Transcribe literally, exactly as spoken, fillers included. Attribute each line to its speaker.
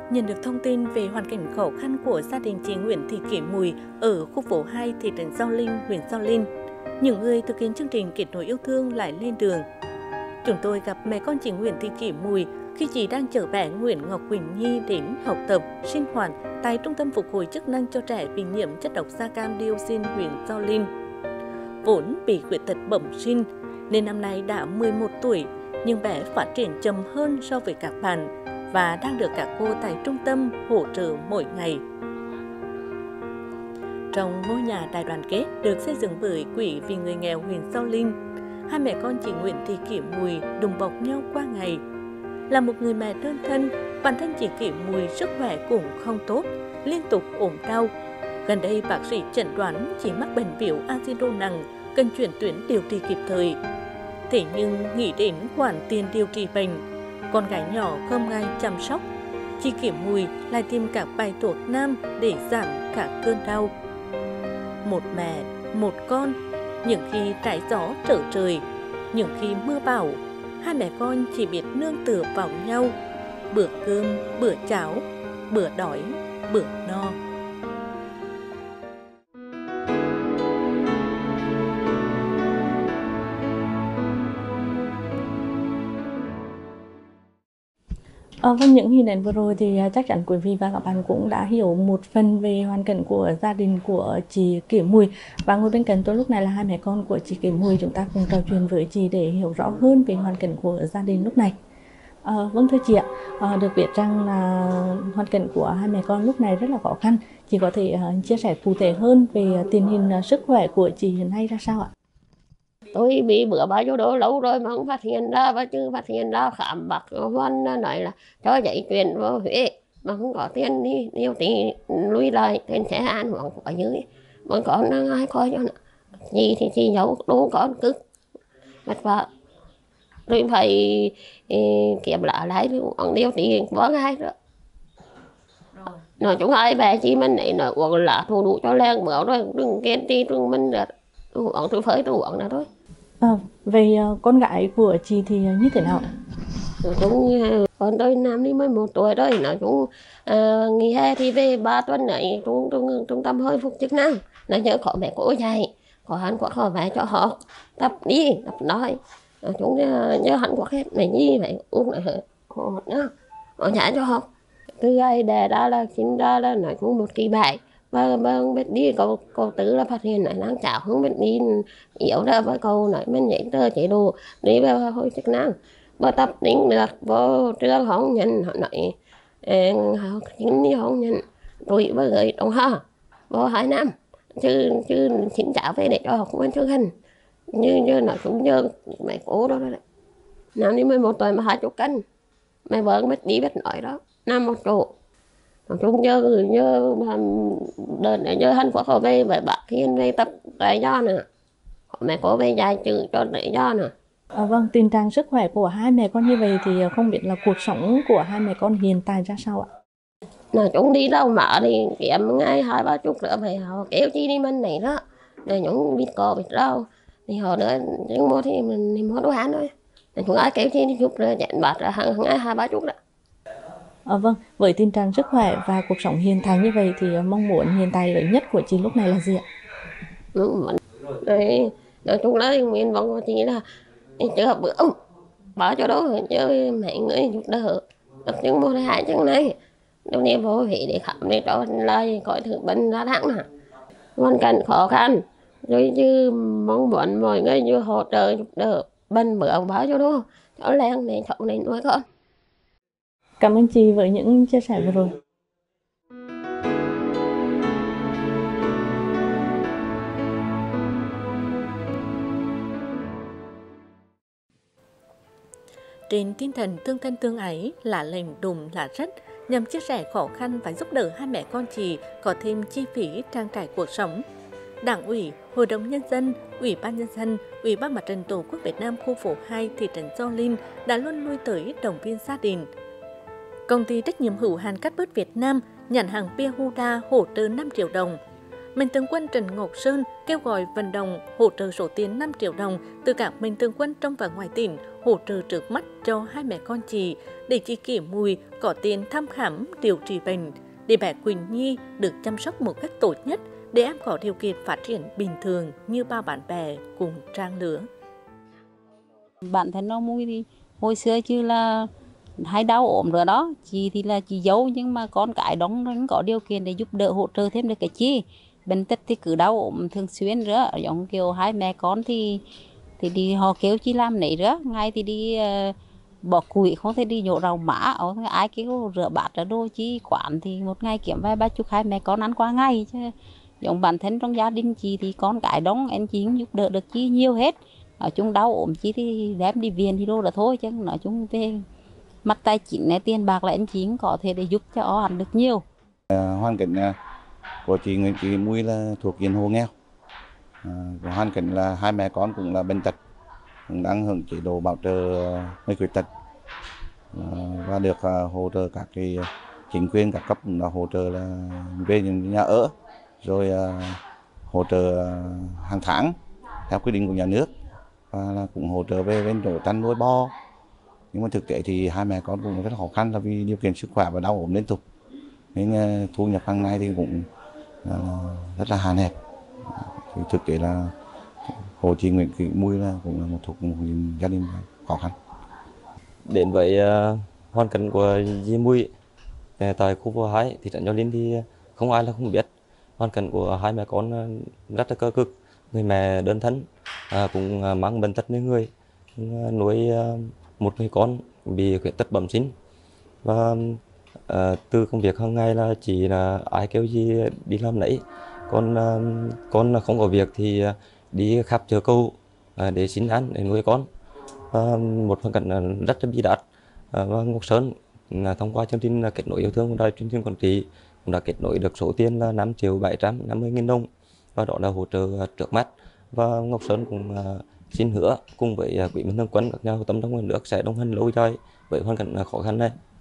Speaker 1: Nhận được thông tin về hoàn cảnh khó khăn của gia đình chị Nguyễn Thị Kỷ Mùi ở khu phố hai thị trấn Gio Linh, huyện Gio Linh, những người thực hiện chương trình kết nối yêu thương lại lên đường. Chúng tôi gặp mẹ con chị Nguyễn Thị Kỷ Mùi khi chị đang chở bé Nguyễn Ngọc Quỳnh Nhi đến học tập, sinh hoạt tại Trung tâm Phục hồi chức năng cho trẻ bị nhiễm chất độc da cam dioxin huyện Gio Linh. Vốn bị khuyết tật bẩm sinh nên năm nay đã mười một tuổi, nhưng bé phát triển chậm hơn so với các bạn và đang được các cô tại trung tâm hỗ trợ mỗi ngày. Trong ngôi nhà đại đoàn kết được xây dựng bởi Quỹ vì người nghèo huyện Gio Linh, hai mẹ con chị Nguyễn Thị Kỷ Mùi đùm bọc nhau qua ngày. Là một người mẹ đơn thân, bản thân chị Kỷ Mùi sức khỏe cũng không tốt, liên tục ốm đau. Gần đây bác sĩ chẩn đoán chị mắc bệnh biểu amido nặng, cần chuyển tuyến điều trị kịp thời. Thế nhưng nghĩ đến khoản tiền điều trị bệnh, con gái nhỏ không ai chăm sóc, chị Kỷ Mùi lại tìm các bài thuốc nam để giảm các cơn đau. Một mẹ, một con, những khi trái gió trở trời, những khi mưa bão, hai mẹ con chỉ biết nương tựa vào nhau, bữa cơm, bữa cháo, bữa đói, bữa no. À, vâng, những hình ảnh vừa rồi thì chắc chắn quý vị và các bạn cũng đã hiểu một phần về hoàn cảnh của gia đình của chị Kỷ Mùi. Và ngồi bên cạnh tôi lúc này là hai mẹ con của chị Kỷ Mùi. Chúng ta cùng trò chuyện với chị để hiểu rõ hơn về hoàn cảnh của gia đình lúc này. À, vâng thưa chị ạ, à, được biết rằng là hoàn cảnh của hai mẹ con lúc này rất là khó khăn. Chị có thể uh, chia sẻ cụ thể hơn về tình hình uh, sức khỏe của chị hiện nay ra sao ạ?
Speaker 2: Tôi bị bữa bao nhiêu đó lâu rồi mà không phát hiện ra, và chứ phát hiện ra khám bác Văn nói là cho giấy chuyển vào Huế mà không có tiền đi điều trị lui lại trên xe an hoặc ở dưới, mà con đang ai coi cho gì thì chị giấu đố con cực vất vả rồi phải kiếm lại lại còn điều trị có ngay đó. Nói chung ai bé chị mình này nói uống lá thu đủ cho len bữa rồi đừng kiên trì đừng mình được uống tôi phơi tôi uống là thôi.
Speaker 1: À, về uh, con gái của chị thì như thế nào?
Speaker 2: Cũng còn tôi năm đi mới một tuổi rồi, nói chung uh, nghỉ hè thì về ba tuần này trung trung trung tâm hồi phục chức năng là nhớ có mẹ cô dạy có Hàn Quốc họ về cho họ tập đi tập nói, nói chung uh, nhớ Hàn Quốc hết này gì phải uống lại họ nữa họ nhả cho họ từ ngày đề ra là sinh ra là nói chung một kỳ bài và không biết đi câu câu tứ là phát hiện lại năng chảo không biết đi yếu ra với câu nói mình nhảy tơ chế đồ đi vào hồi chức năng và tập tính được vô trường không nhận họ nói họ chính đi không nhận rồi với người đồng ha vô hai năm chứ chứ chính trả về để cho học bên chương hình như như nói cũng như mày cố đó đấy năm đi mười một tuổi mà hai chục cân mày vợ biết đi biết nói đó năm một chỗ chúng nhớ nhớ đơn để nhớ Hàn Quốc họ về với bác Hiền về tập tại do nè mẹ có về dạy chữ cho để do nè.
Speaker 1: À, vâng, tình trạng sức khỏe của hai mẹ con như vậy thì không biết là cuộc sống của hai mẹ con hiện tại ra sao ạ?
Speaker 2: Nói chúng đi đâu mà thì kiếm ngay hai ba chục nữa phải họ kéo chi đi mình này đó để những biết cò biết rau thì họ nữa những mua thì mình mua đồ ăn thôi để chúng ai kéo chi đi chục rồi nhận bạc ra hàng ngay hai ba chục đó.
Speaker 1: À, vâng, với tình trạng sức khỏe và cuộc sống hiện tại như vậy thì mong muốn hiện tại lớn nhất của chị lúc này là gì ạ?
Speaker 2: Đấy, nói chung là nguyện vọng của chị là chưa bữa bỏ cho đó chứ mẹ người giúp đỡ được những môn hai chân này đâu đi vô vị để khám để cho lời coi thử bệnh ra thẳng nè hoàn cảnh khó khăn rồi chứ mong muốn mọi người như hỗ trợ giúp đỡ bệnh bữa bỏ cho đó cho len để chọn để nuôi con.
Speaker 1: Cảm ơn chị với những chia sẻ vừa rồi. Trên tinh thần tương thân tương ái, lá lành đùm lá rách, nhằm chia sẻ khó khăn và giúp đỡ hai mẹ con chị có thêm chi phí trang trải cuộc sống, Đảng ủy, Hội đồng Nhân dân, Ủy ban Nhân dân, Ủy ban Mặt trận Tổ quốc Việt Nam khu phố hai thị trấn Gio Linh đã luôn nuôi tới động viên gia đình. Công ty trách nhiệm hữu hạn Cát Bớt Việt Nam nhận hàng bia Huda hỗ trợ năm triệu đồng. Mạnh thường quân Trần Ngọc Sơn kêu gọi vận động hỗ trợ số tiền năm triệu đồng từ các mạnh thường quân trong và ngoài tỉnh hỗ trợ trước mắt cho hai mẹ con chị để chị Kiểm Mùi có tiền thăm khám điều trị bệnh, để bé Quỳnh Nhi được chăm sóc một cách tốt nhất để em có điều kiện phát triển bình thường như bao bạn bè cùng trang lứa.
Speaker 3: Bản thân nó Mùi thì hồi xưa chứ là hay đau ốm rồi đó, chị thì là chị dâu nhưng mà con cái đó nó có điều kiện để giúp đỡ hỗ trợ thêm được cái chi. Bệnh tật thì cứ đau ốm thường xuyên nữa, giống kiểu hai mẹ con thì thì đi họ kêu chị làm nấy nữa, ngày thì đi uh, bỏ củi, không thể đi nhổ rau má, ai kêu rửa bát ở đồ chi quán thì một ngày kiếm vài ba chục hai mẹ con ăn qua ngày chứ. Giống bản thân trong gia đình chị thì con cái đông em chị giúp đỡ được chi nhiều hết. Nói chung đau ốm chi thì đem đi viện thì đâu là thôi, chứ nói chung về mặt tài chính này, tiền bạc là anh chị có thể để giúp cho họ ăn được nhiều.
Speaker 4: À, hoàn cảnh của chị Nguyễn Thị Mùi là thuộc diện hộ nghèo. À, hoàn cảnh là hai mẹ con cũng là bệnh tật, cũng đang hưởng chế độ bảo trợ người khuyết tật, à, và được à, hỗ trợ các cái chính quyền các cấp cũng đã hỗ trợ là về những nhà ở, rồi à, hỗ trợ hàng tháng theo quy định của nhà nước, và là cũng hỗ trợ về bên chỗ chăn nuôi bò. Nhưng mà thực tế thì hai mẹ con cũng rất khó khăn là vì điều kiện sức khỏe và đau ốm liên tục, nên thu nhập hàng ngày thì cũng rất là hạn hẹp. Thì thực tế là hộ chị Nguyễn Thị Mùi là cũng là một thuộc một gia đình khó khăn.
Speaker 5: Đến với uh, hoàn cảnh của chị Mùi tại khu phố hai thị trấn Gio Linh thì không ai là không biết. Hoàn cảnh của hai mẹ con rất là cơ cực, người mẹ đơn thân uh, cũng uh, mang bệnh tật lên người, uh, nuôi uh, một người con bị khuyết tật bẩm sinh, và uh, từ công việc hàng ngày là chỉ là ai kêu gì đi làm nấy, con uh, con không có việc thì uh, đi khắp chợ cầu uh, để xin ăn để nuôi con. Và một hoàn cảnh rất là bi đát, uh, và Ngọc Sơn uh, thông qua chương trình uh, kết nối yêu thương của đài truyền hình Quảng Trị cũng đã kết nối được số tiền là năm triệu bảy trăm năm mươi nghìn đồng, và đó là hỗ trợ uh, trước mắt. Và Ngọc Sơn cũng uh, xin hứa cùng với uh, Quỹ Mạnh Thường Quân, các nhà hảo tâm trong ngoài nước sẽ đồng hành lâu dài với hoàn cảnh uh, khó khăn này.